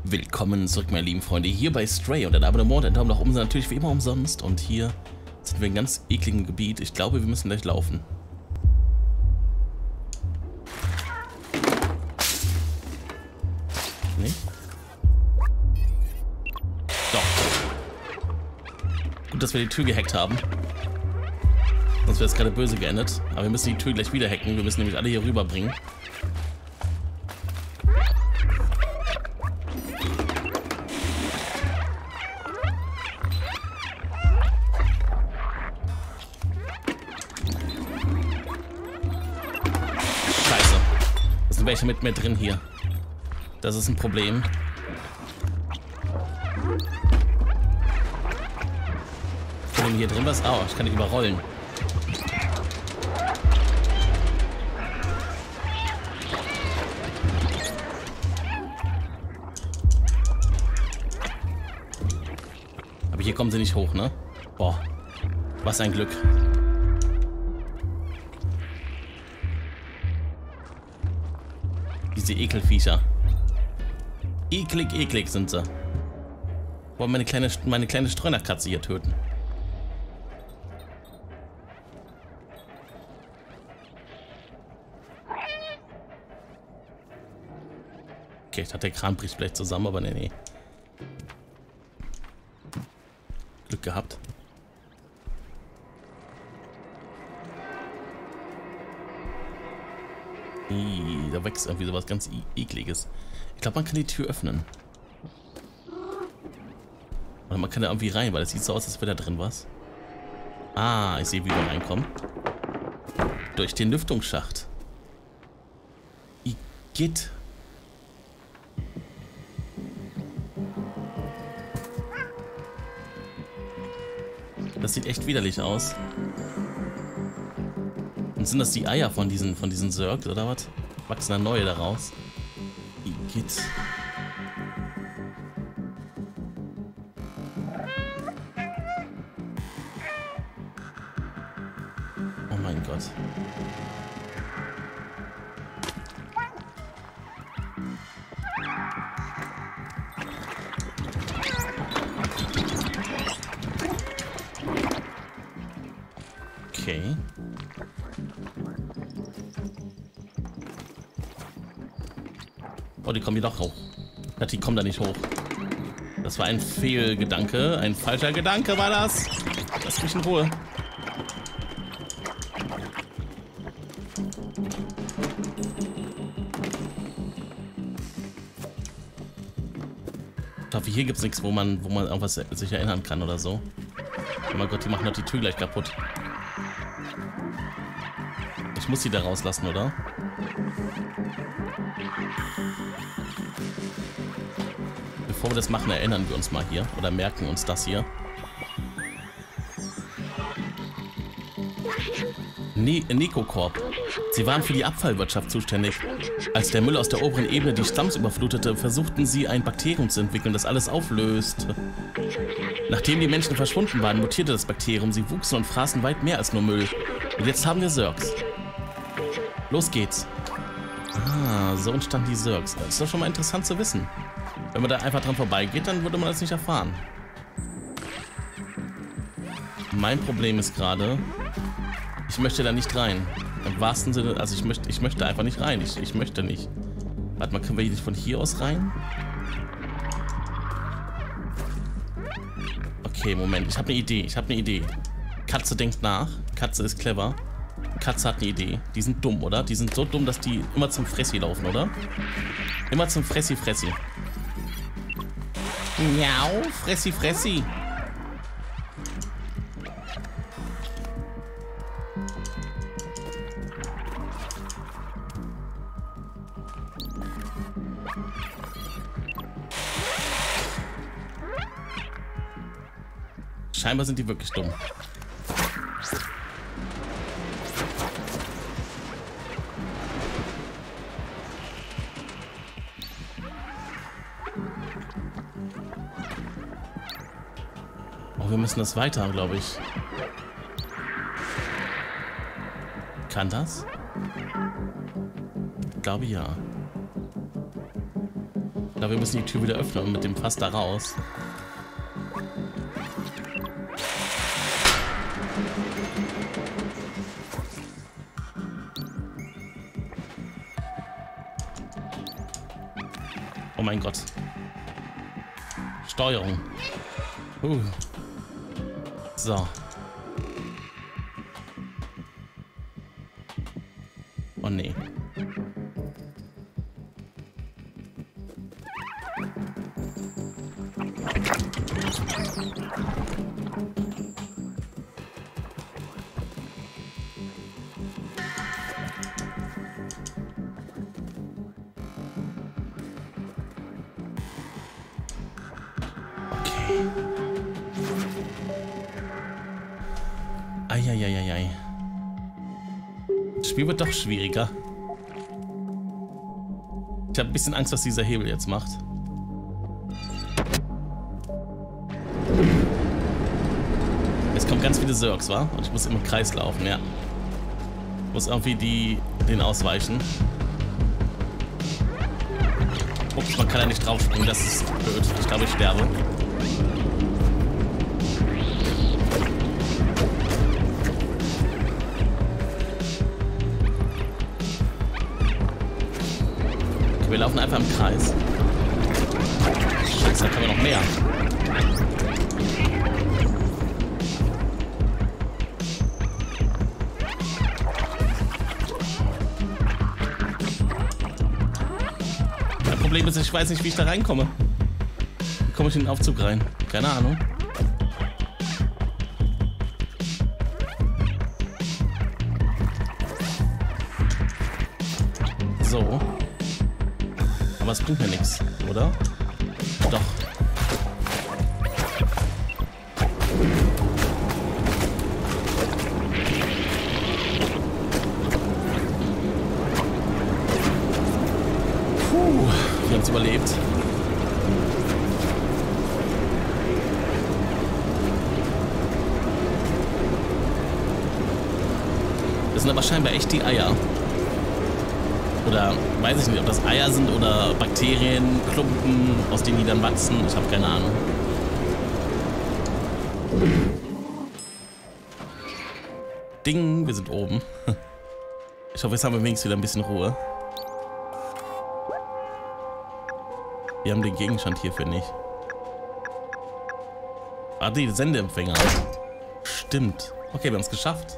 Willkommen zurück, meine lieben Freunde, hier bei Stray und ein Abonnement, ein Daumen nach oben sind natürlich wie immer umsonst und hier sind wir in einem ganz ekligen Gebiet. Ich glaube, wir müssen gleich laufen. Nee? Doch. Gut, dass wir die Tür gehackt haben. Sonst wäre es gerade böse geendet. Aber wir müssen die Tür gleich wieder hacken. Wir müssen nämlich alle hier rüberbringen. Welche mit mir drin hier. Das ist ein Problem. Kann ich hier drin was? Oh, ich kann die überrollen. Aber hier kommen sie nicht hoch, ne? Boah. Was ein Glück. Diese Ekelviecher. Eklig, eklig sind sie. Wollen meine kleine Streunerkatze hier töten. Okay, ich dachte, der Kran bricht vielleicht zusammen, aber nee. Glück gehabt. Da wächst irgendwie sowas ganz Ekliges. Ich glaube, man kann die Tür öffnen. Oder man kann da irgendwie rein, weil es sieht so aus, als wäre da drin was. Ah, ich sehe, wie wir reinkommen. Durch den Lüftungsschacht. Igitt. Das sieht echt widerlich aus. Und sind das die Eier von diesen Zerg oder was? Wachsen da neue daraus? Igitt. Oh mein Gott. Okay. Oh, die kommen hier doch hoch. Die kommen da nicht hoch. Das war ein Fehlgedanke. Ein falscher Gedanke war das. Lass mich in Ruhe. Ich hoffe, hier gibt es nichts, wo man irgendwas sich erinnern kann oder so. Oh mein Gott, die machen doch die Tür gleich kaputt. Ich muss sie da rauslassen, oder? Bevor wir das machen, erinnern wir uns mal hier. Oder merken uns das hier. Nekocorp. Sie waren für die Abfallwirtschaft zuständig. Als der Müll aus der oberen Ebene die Slums überflutete, versuchten sie, ein Bakterium zu entwickeln, das alles auflöst. Nachdem die Menschen verschwunden waren, mutierte das Bakterium. Sie wuchsen und fraßen weit mehr als nur Müll. Und jetzt haben wir Zergs. Los geht's. Ah, so entstanden die Zergs. Das ist doch schon mal interessant zu wissen. Wenn man da einfach dran vorbeigeht, dann würde man das nicht erfahren. Mein Problem ist gerade, ich möchte da nicht rein. Im wahrsten Sinne, also ich möchte einfach nicht rein. Ich möchte nicht. Warte mal, können wir hier nicht von hier aus rein? Okay, Moment. Ich habe eine Idee. Katze denkt nach. Katze ist clever. Katze hat eine Idee. Die sind dumm, oder? Die sind so dumm, dass die immer zum Fressi laufen, oder? Immer zum Fressi. Miau, Fressi. Scheinbar sind die wirklich dumm. Oh, wir müssen das weiter, glaube ich. Kann das? Ich glaube ja. glaube, wir müssen die Tür wieder öffnen und mit dem Fass da raus. Oh mein Gott. Steuerung. So. Oh nee. Eieieiei. Das Spiel wird doch schwieriger. Ich habe ein bisschen Angst, was dieser Hebel jetzt macht. Es kommen ganz viele Zurks, wa? Und ich muss im Kreis laufen, ja. Ich muss irgendwie den ausweichen. Ups, man kann ja nicht draufspringen, das ist blöd. Ich glaube, ich sterbe. Wir laufen einfach im Kreis. Scheiße, da können wir noch mehr. Mein Problem ist, ich weiß nicht, wie ich da reinkomme. Wie komme ich in den Aufzug rein? Keine Ahnung. So. Aber es bringt mir nichts, oder? Doch. Puh, wir haben es überlebt. Das sind aber scheinbar echt die Eier. Oder weiß ich nicht, ob das Eier sind oder Bakterienklumpen, aus denen die dann wachsen. Ich habe keine Ahnung. Ding, wir sind oben. Ich hoffe, jetzt haben wir wenigstens wieder ein bisschen Ruhe. Wir haben den Gegenstand hierfür nicht. Ah, die Sendeempfänger. Stimmt. Okay, wir haben es geschafft.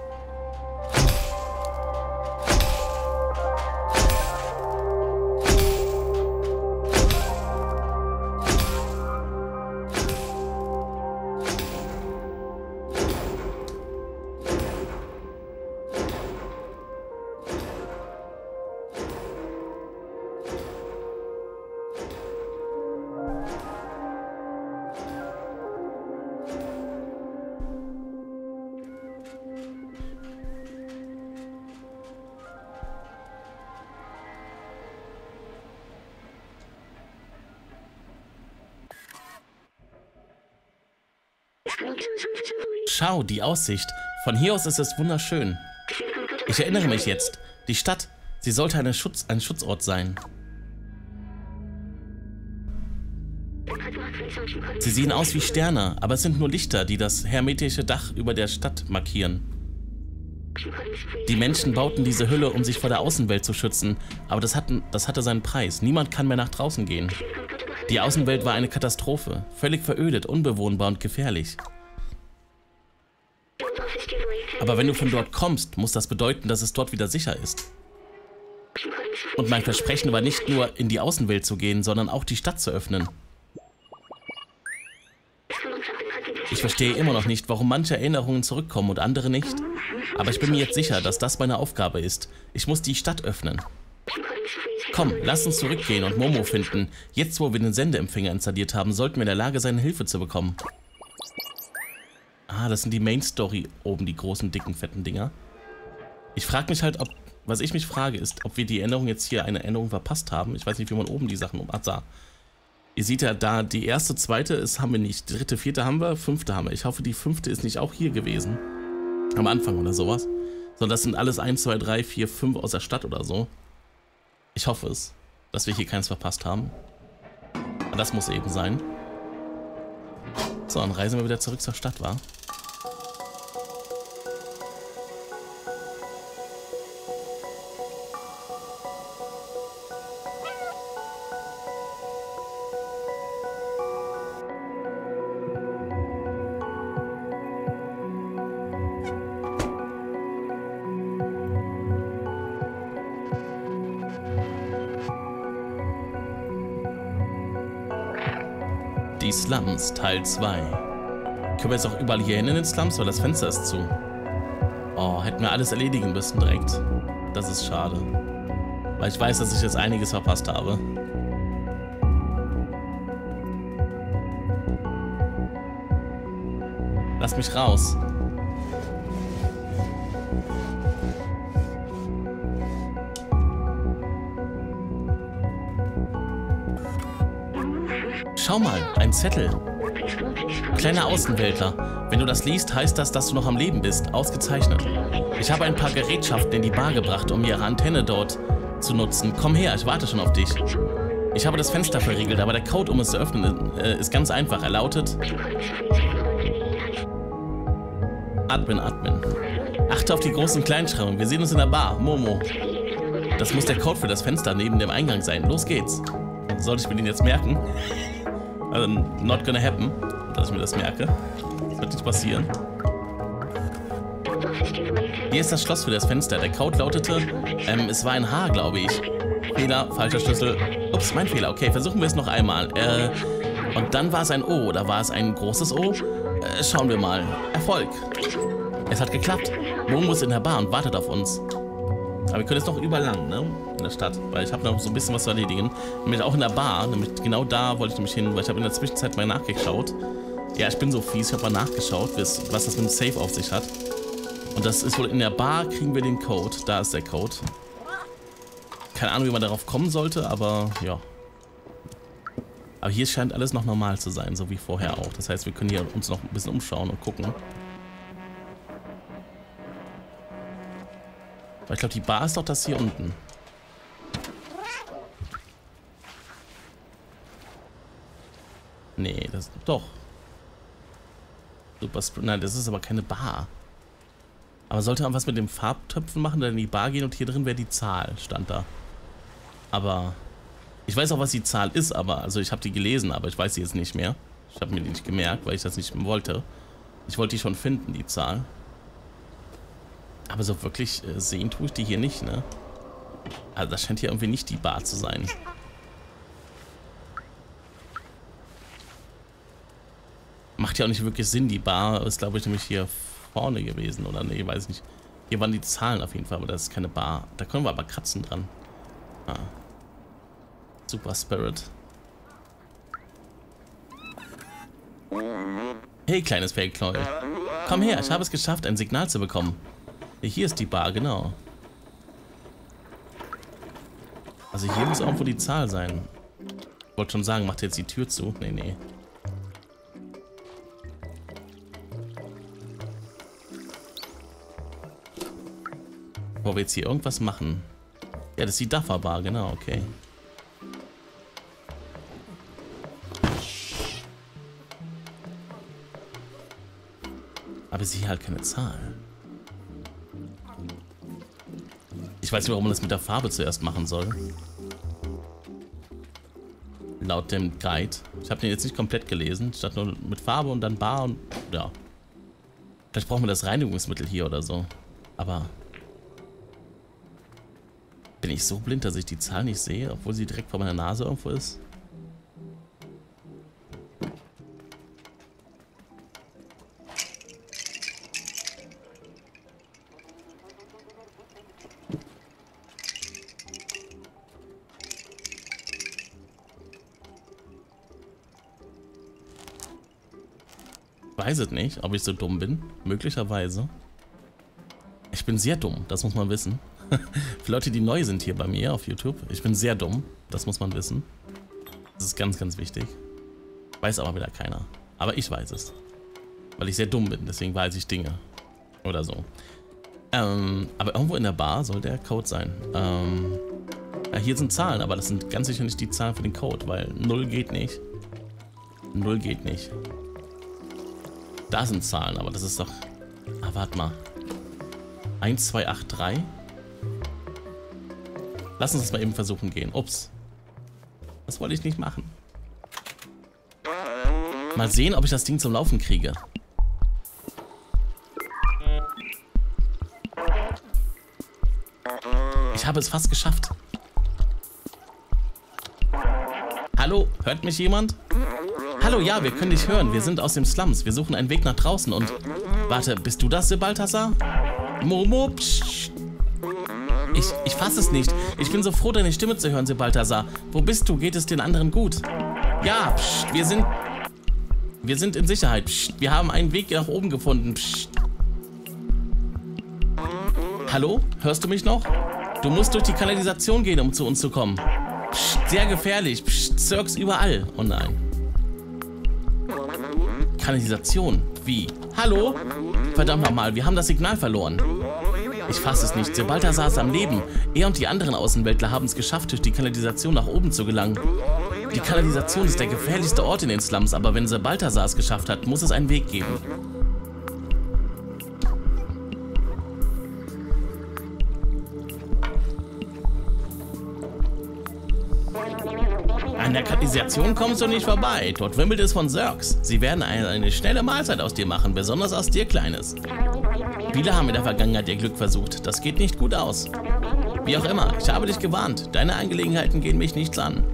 Schau, die Aussicht. Von hier aus ist es wunderschön. Ich erinnere mich jetzt. Die Stadt, sie sollte ein Schutzort sein. Sie sehen aus wie Sterne, aber es sind nur Lichter, die das hermetische Dach über der Stadt markieren. Die Menschen bauten diese Hülle, um sich vor der Außenwelt zu schützen, aber das hatte seinen Preis. Niemand kann mehr nach draußen gehen. Die Außenwelt war eine Katastrophe, völlig verödet, unbewohnbar und gefährlich. Aber wenn du von dort kommst, muss das bedeuten, dass es dort wieder sicher ist. Und mein Versprechen war nicht nur, in die Außenwelt zu gehen, sondern auch die Stadt zu öffnen. Ich verstehe immer noch nicht, warum manche Erinnerungen zurückkommen und andere nicht. Aber ich bin mir jetzt sicher, dass das meine Aufgabe ist. Ich muss die Stadt öffnen. Komm, lass uns zurückgehen und Momo finden. Jetzt, wo wir den Sendeempfänger installiert haben, sollten wir in der Lage sein, Hilfe zu bekommen. Ah, das sind die Main Story oben, die großen, dicken, fetten Dinger. Ich frage mich halt, was ich mich frage, ist, ob wir die Änderung jetzt hier eine Änderung verpasst haben. Ich weiß nicht, wie man oben die Sachen da. Ihr seht ja da, die erste, zweite haben wir nicht. Die dritte, vierte haben wir, fünfte haben wir. Ich hoffe, die fünfte ist nicht auch hier gewesen. Am Anfang oder sowas. Sondern das sind alles 1, 2, 3, 4, 5 aus der Stadt oder so. Ich hoffe es, dass wir hier keins verpasst haben. Das muss eben sein. So, dann reisen wir wieder zurück zur Stadt, wa? Die Slums, Teil 2. Können wir jetzt auch überall hier hin in den Slums, weil das Fenster ist zu. Oh, hätten wir alles erledigen müssen direkt. Das ist schade. Weil ich weiß, dass ich jetzt einiges verpasst habe. Lass mich raus. Schau mal, ein Zettel. Kleiner Außenweltler. Wenn du das liest, heißt das, dass du noch am Leben bist. Ausgezeichnet. Ich habe ein paar Gerätschaften in die Bar gebracht, um ihre Antenne dort zu nutzen. Komm her, ich warte schon auf dich. Ich habe das Fenster verriegelt, aber der Code, um es zu öffnen, ist ganz einfach. Er lautet... Admin. Achte auf die großen Kleinschrauben. Wir sehen uns in der Bar. Momo. Das muss der Code für das Fenster neben dem Eingang sein. Los geht's. Sollte ich mir den jetzt merken? Also, not gonna happen, dass ich mir das merke. Das wird nicht passieren. Hier ist das Schloss für das Fenster. Der Code lautete, es war ein H, glaube ich. Fehler, falscher Schlüssel. Ups, mein Fehler. Okay, versuchen wir es noch einmal. Und dann war es ein O, oder war es ein großes O? Schauen wir mal. Erfolg. Es hat geklappt. Momo ist in der Bar und wartet auf uns. Aber wir können jetzt noch überall lang, ne? In der Stadt. Weil ich habe noch so ein bisschen was zu erledigen. Nämlich auch in der Bar. Nämlich genau da wollte ich nämlich hin, weil ich habe in der Zwischenzeit mal nachgeschaut. Ja, ich bin so fies. Ich habe mal nachgeschaut, was das mit dem Safe auf sich hat. Und das ist wohl in der Bar, kriegen wir den Code. Da ist der Code. Keine Ahnung, wie man darauf kommen sollte, aber ja. Aber hier scheint alles noch normal zu sein, so wie vorher auch. Das heißt, wir können hier uns noch ein bisschen umschauen und gucken. Aber ich glaube, die Bar ist doch das hier unten. Nee, das doch. Nein, das ist aber keine Bar. Aber sollte man was mit den Farbtöpfen machen, dann in die Bar gehen und hier drin wäre die Zahl, stand da. Aber ich weiß auch, was die Zahl ist, aber also ich habe die gelesen, aber ich weiß sie jetzt nicht mehr. Ich habe mir die nicht gemerkt, weil ich das nicht wollte. Ich wollte die schon finden, die Zahl. Aber so wirklich sehen tue ich die hier nicht, ne? Also das scheint hier irgendwie nicht die Bar zu sein. Macht ja auch nicht wirklich Sinn, die Bar ist, glaube ich, nämlich hier vorne gewesen, oder nee, weiß nicht. Hier waren die Zahlen auf jeden Fall, aber das ist keine Bar. Da können wir aber kratzen dran. Ah. Super Spirit. Hey, kleines Fake-Knoll. Komm her, ich habe es geschafft, ein Signal zu bekommen. Hier ist die Bar, genau. Also hier muss irgendwo die Zahl sein. Ich wollte schon sagen, macht jetzt die Tür zu? Nee, nee. Bevor wir jetzt hier irgendwas machen. Ja, das ist die Duffer Bar, genau, okay. Aber ich sehe halt keine Zahl. Ich weiß nicht, warum man das mit der Farbe zuerst machen soll. Laut dem Guide. Ich habe den jetzt nicht komplett gelesen. Statt nur mit Farbe und dann Bar und ja. Vielleicht brauchen wir das Reinigungsmittel hier oder so. Aber bin ich so blind, dass ich die Zahl nicht sehe, obwohl sie direkt vor meiner Nase irgendwo ist? Ich weiß es nicht, ob ich so dumm bin. Möglicherweise. Ich bin sehr dumm, das muss man wissen. Für Leute, die neu sind hier bei mir auf YouTube. Ich bin sehr dumm, das muss man wissen. Das ist ganz, ganz wichtig. Weiß aber wieder keiner. Aber ich weiß es. Weil ich sehr dumm bin, deswegen weiß ich Dinge. Oder so. Aber irgendwo in der Bar soll der Code sein. Ja, hier sind Zahlen, aber das sind ganz sicher nicht die Zahlen für den Code, weil 0 geht nicht. 0 geht nicht. Da sind Zahlen, aber das ist doch... Ah, warte mal. 1, 2, 8, 3. Lass uns das mal eben versuchen gehen. Ups. Das wollte ich nicht machen. Mal sehen, ob ich das Ding zum Laufen kriege. Ich habe es fast geschafft. Hallo, hört mich jemand? Hallo, ja, wir können dich hören. Wir sind aus dem Slums. Wir suchen einen Weg nach draußen und... Warte, bist du das, Sebalthasar? Momo, psch. Ich fasse es nicht. Ich bin so froh, deine Stimme zu hören, Sebalthasar. Wo bist du? Geht es den anderen gut? Ja, psch, wir sind in Sicherheit. Psch, wir haben einen Weg nach oben gefunden. Psch. Hallo? Hörst du mich noch? Du musst durch die Kanalisation gehen, um zu uns zu kommen. Psst, sehr gefährlich. Psst, Zirks überall. Oh nein. Kanalisation? Wie? Hallo? Verdammt nochmal, wir haben das Signal verloren. Ich fasse es nicht. Sebalthasar ist am Leben. Er und die anderen Außenweltler haben es geschafft, durch die Kanalisation nach oben zu gelangen. Die Kanalisation ist der gefährlichste Ort in den Slums, aber wenn Sebalthasar es geschafft hat, muss es einen Weg geben. An der Kanalisation kommst du nicht vorbei. Dort wimmelt es von Zurks. Sie werden eine schnelle Mahlzeit aus dir machen, besonders aus dir, Kleines. Viele haben in der Vergangenheit ihr Glück versucht. Das geht nicht gut aus. Wie auch immer, ich habe dich gewarnt. Deine Angelegenheiten gehen mich nichts an.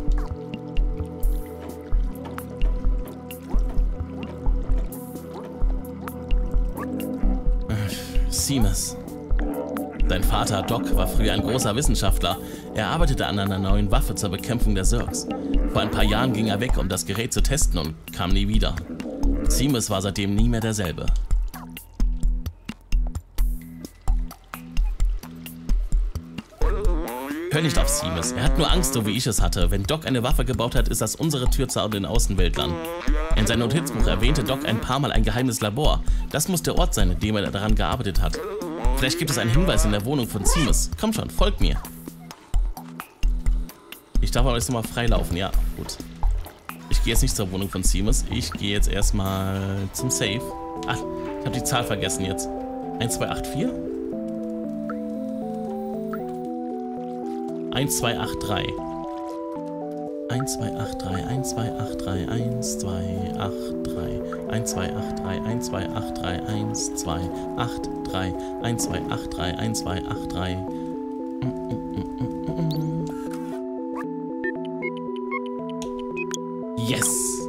Seamus. Sein Vater, Doc, war früher ein großer Wissenschaftler. Er arbeitete an einer neuen Waffe zur Bekämpfung der Zurks. Vor ein paar Jahren ging er weg, um das Gerät zu testen und kam nie wieder. Seamus war seitdem nie mehr derselbe. Hör nicht auf Seamus. Er hat nur Angst, so wie ich es hatte. Wenn Doc eine Waffe gebaut hat, ist das unsere Tür zu den Außenweltlern. In seinem Notizbuch erwähnte Doc ein paar Mal ein geheimes Labor. Das muss der Ort sein, in dem er daran gearbeitet hat. Vielleicht gibt es einen Hinweis in der Wohnung von Seamus. Komm schon, folgt mir. Ich darf aber jetzt nochmal freilaufen. Ja, gut. Ich gehe jetzt nicht zur Wohnung von Seamus. Ich gehe jetzt erstmal zum Safe. Ach, ich habe die Zahl vergessen jetzt. 1284? 1283. 1283, 1283, 1283, 1283, 1283, 1283, 1283, 1283. Yes!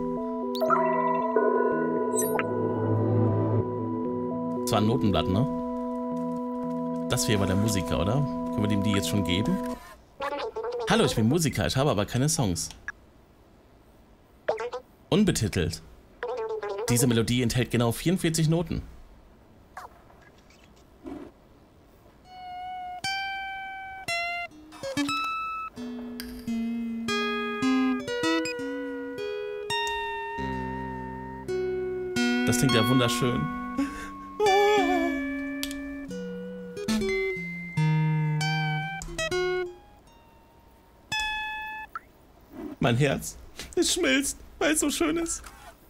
Das war ein Notenblatt, ne? Das hier war der Musiker, oder? Können wir dem die jetzt schon geben? Hallo, ich bin Musiker, ich habe aber keine Songs. Unbetitelt. Diese Melodie enthält genau 44 Noten. Das klingt ja wunderschön. Mein Herz, es schmilzt, weil es so schön ist.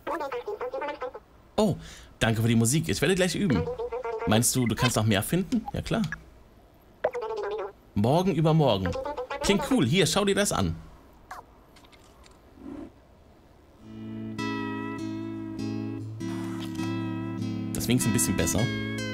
Oh, danke für die Musik. Ich werde gleich üben. Meinst du, du kannst noch mehr finden? Ja, klar. Morgen übermorgen. Klingt cool. Hier, schau dir das an. Das winkt ein bisschen besser.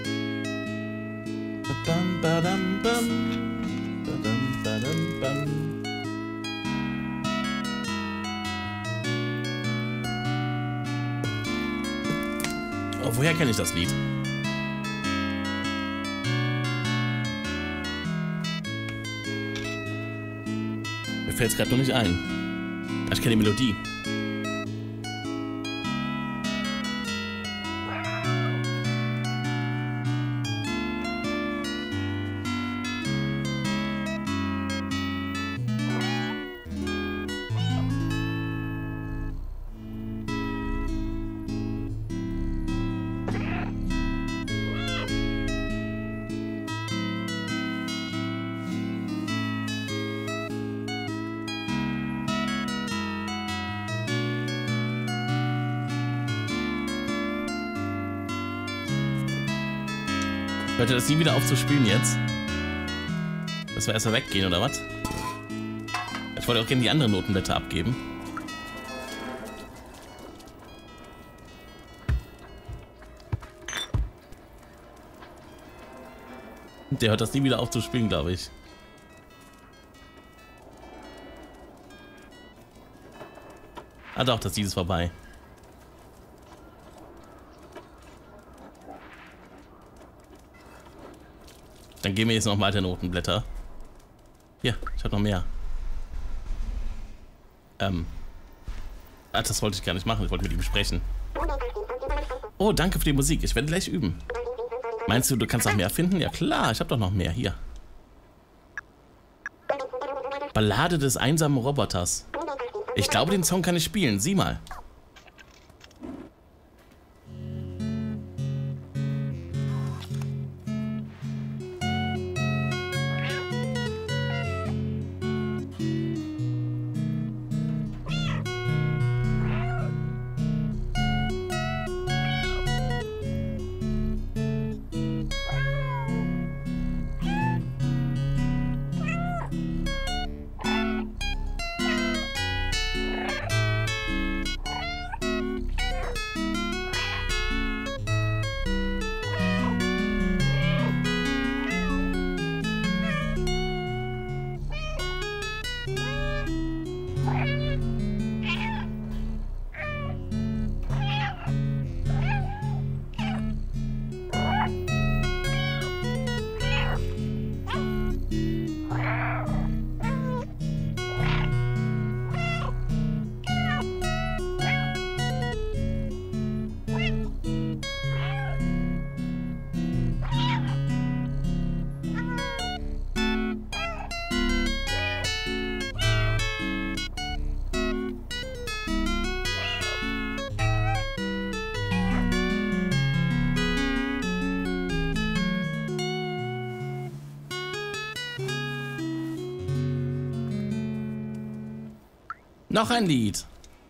Oh, woher kenne ich das Lied? Mir fällt es gerade nur nicht ein. Ich kenne die Melodie. Hört ihr das nie wieder auf zu spielen jetzt? Dass wir erstmal weggehen, oder was? Ich wollte auch gerne die anderen Notenblätter abgeben. Der hört das nie wieder auf zu spielen, glaube ich. Ah doch, das Lied ist vorbei. Dann geben wir jetzt noch weiter Notenblätter. Hier, ich habe noch mehr. Das wollte ich gar nicht machen, ich wollte mit ihm sprechen. Oh, danke für die Musik, ich werde gleich üben. Meinst du, du kannst noch mehr finden? Ja klar, ich habe doch noch mehr. Hier. Ballade des einsamen Roboters. Ich glaube, den Song kann ich spielen. Sieh mal. Noch ein Lied.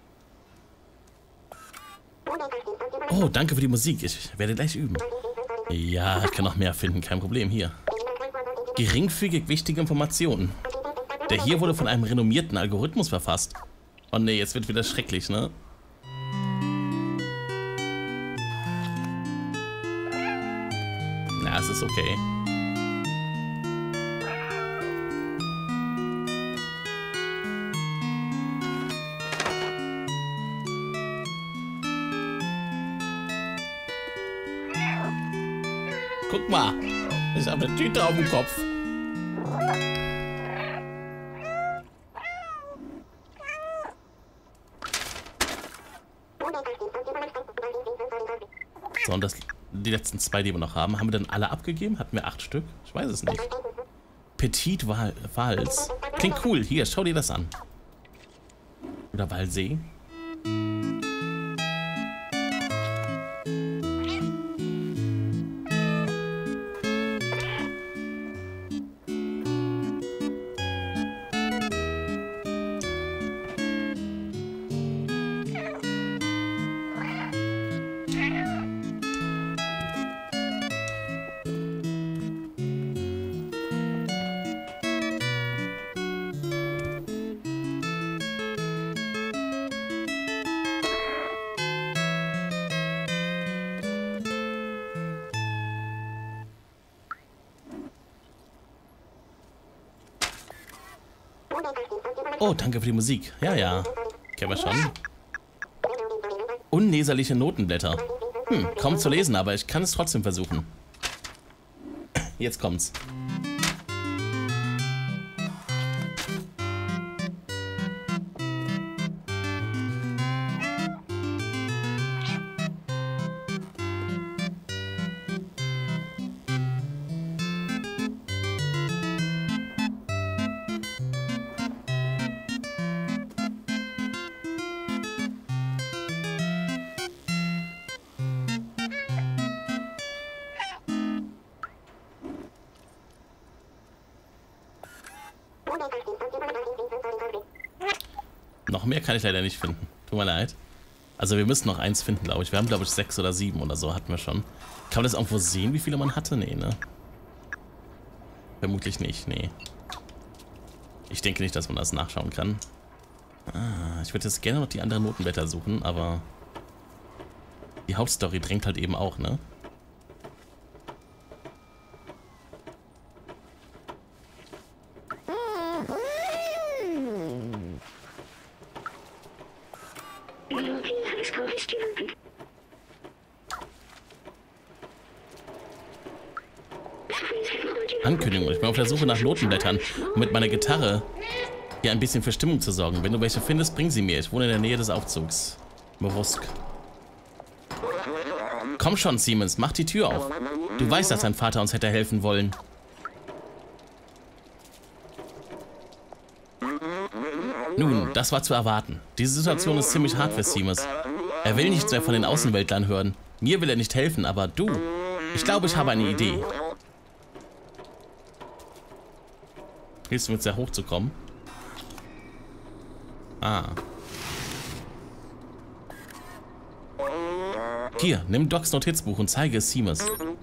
Oh, danke für die Musik. Ich werde gleich üben. Ja, ich kann noch mehr finden. Kein Problem. Hier. Geringfügig wichtige Informationen. Der hier wurde von einem renommierten Algorithmus verfasst. Oh ne, jetzt wird wieder schrecklich, ne? Na, es ist okay. Guck mal, ich habe eine Tüte auf dem Kopf. So, und die letzten zwei, die wir noch haben, wir dann alle abgegeben? Hatten wir 8 Stück? Ich weiß es nicht. Petit Vals. Klingt cool. Hier, schau dir das an. Oder Walsee. Oh, danke für die Musik. Ja, ja. Kennen wir schon. Unleserliche Notenblätter. Kaum zu lesen, aber ich kann es trotzdem versuchen. Jetzt kommt's. Noch mehr kann ich leider nicht finden. Tut mir leid. Also wir müssen noch eins finden, glaube ich. Wir haben, glaube ich, 6 oder 7 oder so hatten wir schon. Kann man das irgendwo sehen, wie viele man hatte? Nee, ne? Vermutlich nicht, nee. Ich denke nicht, dass man das nachschauen kann. Ah, ich würde jetzt gerne noch die anderen Notenblätter suchen, aber die Hauptstory drängt halt eben auch, ne? Ankündigung. Ich bin auf der Suche nach Notenblättern, um mit meiner Gitarre hier ein bisschen für Stimmung zu sorgen. Wenn du welche findest, bring sie mir. Ich wohne in der Nähe des Aufzugs. Morosk. Komm schon, Siemens, mach die Tür auf. Du weißt, dass dein Vater uns hätte helfen wollen. Nun, das war zu erwarten. Diese Situation ist ziemlich hart für Siemens. Er will nichts mehr von den Außenweltlern hören. Mir will er nicht helfen, aber du. Ich glaube, ich habe eine Idee. Hilfst du mir jetzt da hochzukommen? Ah. Hier, nimm Docs Notizbuch und zeige es Siemens.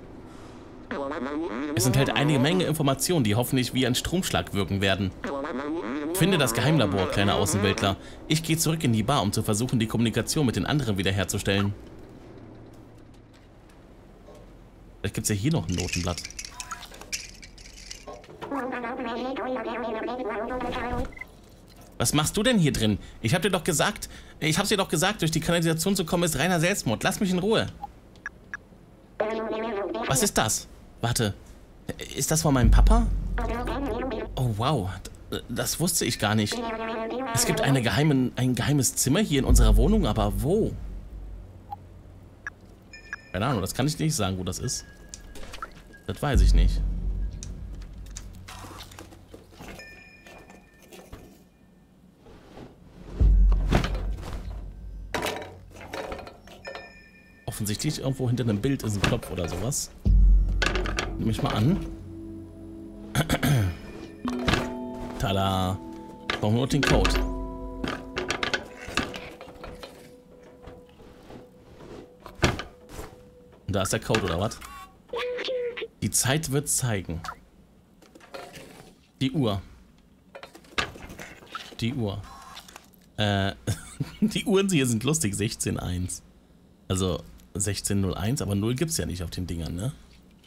Es enthält eine Menge Informationen, die hoffentlich wie ein Stromschlag wirken werden. Finde das Geheimlabor, kleiner Außenweltler. Ich gehe zurück in die Bar, um zu versuchen, die Kommunikation mit den anderen wiederherzustellen. Vielleicht gibt es ja hier noch ein Notenblatt. Was machst du denn hier drin? Ich hab's dir doch gesagt, durch die Kanalisation zu kommen ist reiner Selbstmord. Lass mich in Ruhe. Was ist das? Warte, ist das von meinem Papa? Oh wow, das wusste ich gar nicht. Es gibt ein geheimes Zimmer hier in unserer Wohnung, aber wo? Keine Ahnung, das kann ich nicht sagen, wo das ist. Das weiß ich nicht. Offensichtlich irgendwo hinter einem Bild ist ein Knopf oder sowas. Nehme ich mal an. Tada! Brauchen wir nur den Code. Und da ist der Code, oder was? Die Zeit wird zeigen. Die Uhr. Die Uhr. Die Uhren hier sind lustig. 16:1. Also 16:01, aber 0 gibt es ja nicht auf den Dingern, ne?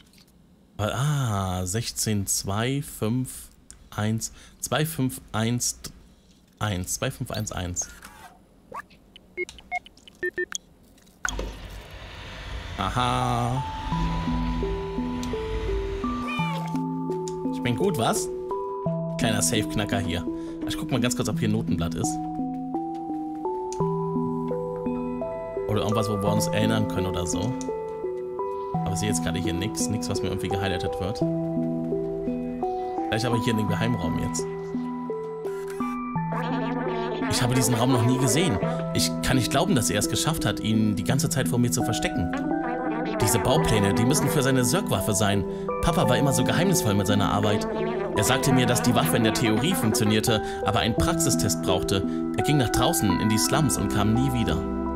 Ah, 16:251. 2511. Aha. Ich bin gut, was? Kleiner Safe-Knacker hier. Ich guck mal ganz kurz, ob hier ein Notenblatt ist. Oder irgendwas, wo wir uns erinnern können oder so. Aber ich sehe jetzt gerade hier nichts, was mir irgendwie gehighlightet wird. Vielleicht aber hier in den Geheimraum jetzt. Ich habe diesen Raum noch nie gesehen. Ich kann nicht glauben, dass er es geschafft hat, ihn die ganze Zeit vor mir zu verstecken. Diese Baupläne, die müssen für seine Zerg-Waffe sein. Papa war immer so geheimnisvoll mit seiner Arbeit. Er sagte mir, dass die Waffe in der Theorie funktionierte, aber einen Praxistest brauchte. Er ging nach draußen in die Slums und kam nie wieder.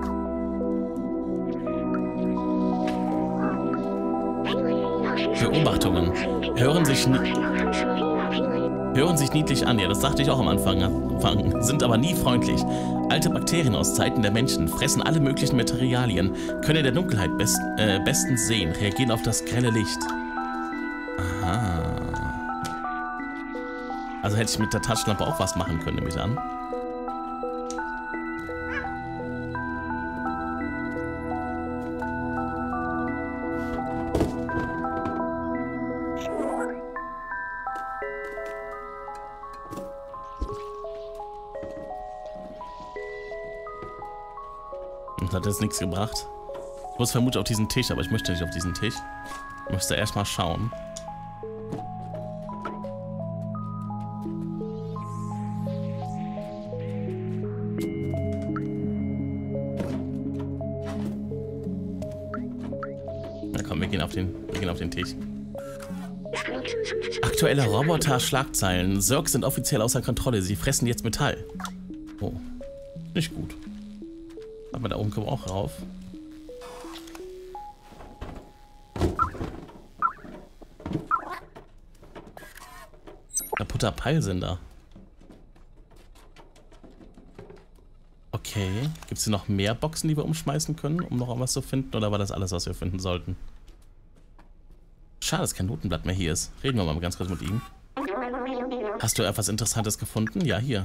Beobachtungen. Hören sich niedlich an. Ja, das dachte ich auch am Anfang. Sind aber nie freundlich. Alte Bakterien aus Zeiten der Menschen fressen alle möglichen Materialien, können in der Dunkelheit bestens sehen, reagieren auf das grelle Licht. Aha. Also hätte ich mit der Taschenlampe auch was machen können, nehme ich an. Und hat jetzt nichts gebracht. Ich muss vermutlich auf diesen Tisch, aber ich möchte nicht auf diesen Tisch. Ich möchte erstmal schauen. Na komm, wir gehen auf den Tisch. Aktuelle Roboter-Schlagzeilen. Zerg sind offiziell außer Kontrolle. Sie fressen jetzt Metall. Oh, nicht gut. Aber da oben kommen wir auch rauf. Kaputter Peilsender. Okay. Gibt es hier noch mehr Boxen, die wir umschmeißen können, um noch irgendwas zu finden? Oder war das alles, was wir finden sollten? Schade, dass kein Notenblatt mehr hier ist. Reden wir mal ganz kurz mit ihm. Hast du etwas Interessantes gefunden? Ja, hier.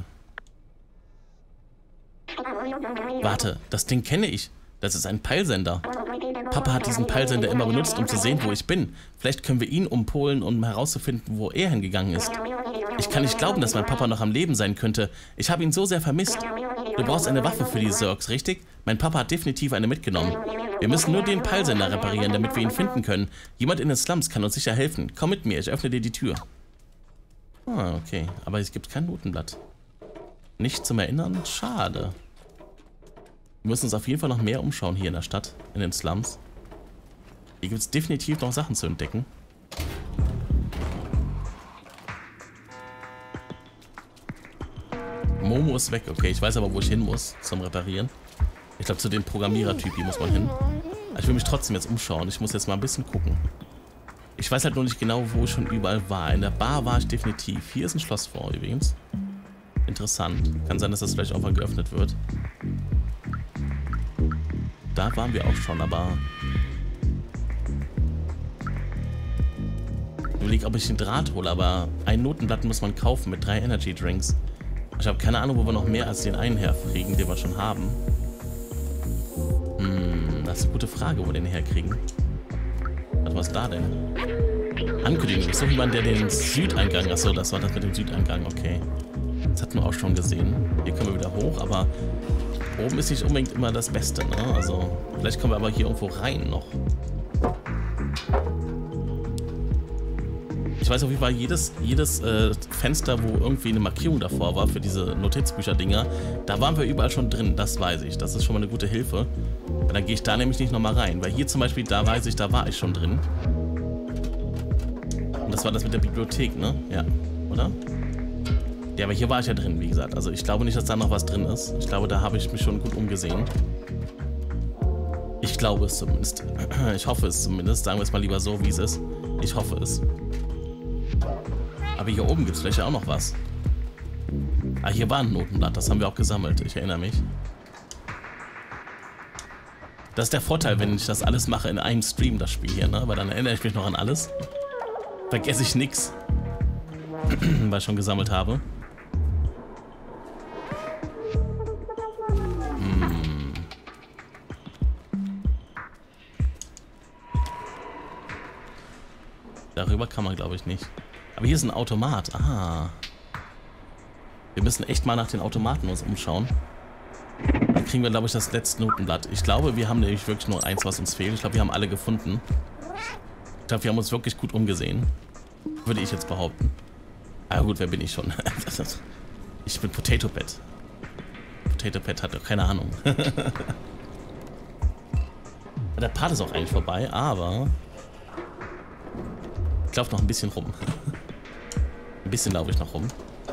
Warte, das Ding kenne ich. Das ist ein Peilsender. Papa hat diesen Peilsender immer benutzt, um zu sehen, wo ich bin. Vielleicht können wir ihn umpolen, um herauszufinden, wo er hingegangen ist. Ich kann nicht glauben, dass mein Papa noch am Leben sein könnte. Ich habe ihn so sehr vermisst. Du brauchst eine Waffe für die Zurks, richtig? Mein Papa hat definitiv eine mitgenommen. Wir müssen nur den Peilsender reparieren, damit wir ihn finden können. Jemand in den Slums kann uns sicher helfen. Komm mit mir, ich öffne dir die Tür. Ah, okay. Aber es gibt kein Notenblatt. Nicht zum Erinnern? Schade. Wir müssen uns auf jeden Fall noch mehr umschauen hier in der Stadt, in den Slums. Hier gibt es definitiv noch Sachen zu entdecken. Momo ist weg. Okay, ich weiß aber, wo ich hin muss zum Reparieren. Ich glaube, zu dem Programmierer-Typ, hier muss man hin. Aber ich will mich trotzdem jetzt umschauen. Ich muss jetzt mal ein bisschen gucken. Ich weiß halt nur nicht genau, wo ich schon überall war. In der Bar war ich definitiv. Hier ist ein Schloss vor übrigens. Interessant. Kann sein, dass das vielleicht irgendwann geöffnet wird. Da waren wir auch schon, aber... Ich überlege, ob ich den Draht hole, aber ein Notenblatt muss man kaufen mit 3 Energy Drinks. Ich habe keine Ahnung, wo wir noch mehr als den einen herkriegen, den wir schon haben. Das ist eine gute Frage, wo wir den herkriegen. Was ist da denn? Ankündigung. Ich suche jemanden, der den Südeingang... Achso, das war das mit dem Südeingang, okay. Das hatten wir auch schon gesehen. Hier können wir wieder hoch, aber oben ist nicht unbedingt immer das Beste, ne? Also, vielleicht kommen wir aber hier irgendwo rein noch. Ich weiß auf jeden Fall, jedes Fenster, wo irgendwie eine Markierung davor war für diese Notizbücher-Dinger, da waren wir überall schon drin, das weiß ich. Das ist schon mal eine gute Hilfe. Weil dann gehe ich da nämlich nicht nochmal rein. Weil hier zum Beispiel, da weiß ich, da war ich schon drin. Und das war das mit der Bibliothek, ne? Ja, oder? Ja, aber hier war ich ja drin, wie gesagt. Also ich glaube nicht, dass da noch was drin ist. Ich glaube, da habe ich mich schon gut umgesehen. Ich glaube es zumindest. Ich hoffe es zumindest. Sagen wir es mal lieber so, wie es ist. Ich hoffe es. Aber hier oben gibt es vielleicht auch noch was. Ah, hier war ein Notenblatt. Das haben wir auch gesammelt. Ich erinnere mich. Das ist der Vorteil, wenn ich das alles mache in einem Stream, das Spiel hier, ne? Weil dann erinnere ich mich noch an alles. Vergesse ich nichts. Weil ich schon gesammelt habe. Darüber kann man, glaube ich, nicht. Aber hier ist ein Automat. Aha. Wir müssen echt mal nach den Automaten uns umschauen. Dann kriegen wir, glaube ich, das letzte Notenblatt. Ich glaube, wir haben nämlich wirklich nur eins, was uns fehlt. Ich glaube, wir haben alle gefunden. Ich glaube, wir haben uns wirklich gut umgesehen. Würde ich jetzt behaupten. Ah gut, wer bin ich schon? Ich bin Potato Pet. Potato Pet hat doch keine Ahnung. Der Part ist auch eigentlich vorbei, aber... Ich laufe noch ein bisschen rum. Ein bisschen laufe ich noch rum.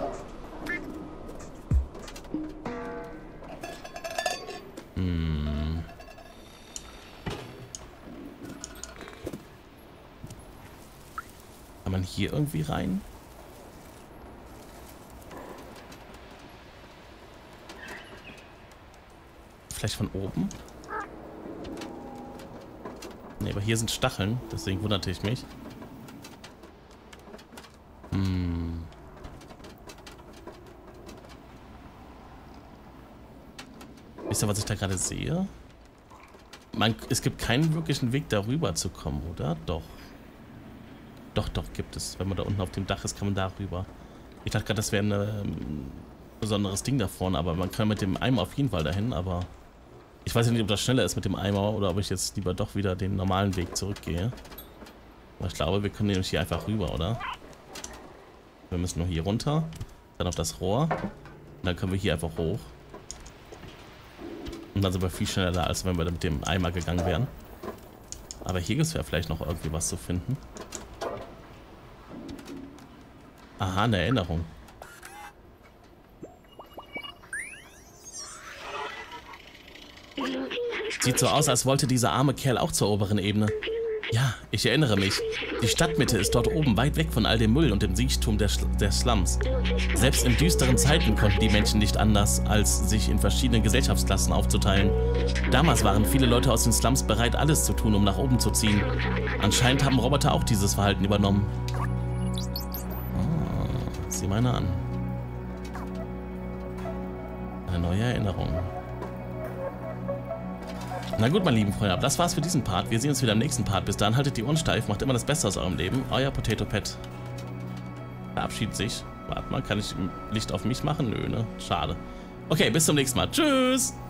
Kann man hier irgendwie rein? Vielleicht von oben? Ne, aber hier sind Stacheln, deswegen wunderte ich mich. Wisst ihr, was ich da gerade sehe? Es gibt keinen wirklichen Weg, darüber zu kommen, oder? Doch. Doch, gibt es. Wenn man da unten auf dem Dach ist, kann man da rüber. Ich dachte gerade, das wäre ein besonderes Ding da vorne, aber man kann mit dem Eimer auf jeden Fall dahin, aber... Ich weiß nicht, ob das schneller ist mit dem Eimer oder ob ich jetzt lieber doch wieder den normalen Weg zurückgehe. Aber ich glaube, wir können nämlich hier einfach rüber, oder? Wir müssen nur hier runter, dann auf das Rohr und dann können wir hier einfach hoch. Und dann sind wir viel schneller da, als wenn wir mit dem Eimer gegangen wären. Aber hier gibt es ja vielleicht noch irgendwie was zu finden. Aha, eine Erinnerung. Sieht so aus, als wollte dieser arme Kerl auch zur oberen Ebene. Ja, ich erinnere mich. Die Stadtmitte ist dort oben weit weg von all dem Müll und dem Siechtum der Slums. Selbst in düsteren Zeiten konnten die Menschen nicht anders, als sich in verschiedenen Gesellschaftsklassen aufzuteilen. Damals waren viele Leute aus den Slums bereit, alles zu tun, um nach oben zu ziehen. Anscheinend haben Roboter auch dieses Verhalten übernommen. Oh, sieh mal an. Eine neue Erinnerung. Na gut, meine lieben Freunde, das war's für diesen Part. Wir sehen uns wieder im nächsten Part. Bis dahin, haltet die Ohren steif, macht immer das Beste aus eurem Leben. Euer Potato Pet verabschiedet sich. Warte mal, kann ich Licht auf mich machen? Nö, ne? Schade. Okay, bis zum nächsten Mal. Tschüss!